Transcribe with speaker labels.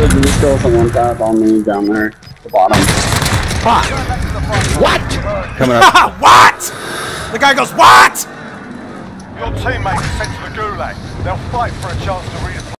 Speaker 1: just kill someone tap on me down there at the bottom.
Speaker 2: Fuck. What?
Speaker 3: Coming up.
Speaker 4: What? The guy goes, what?
Speaker 5: Your teammates are sent to the gulag. They'll fight for a chance to redeploy.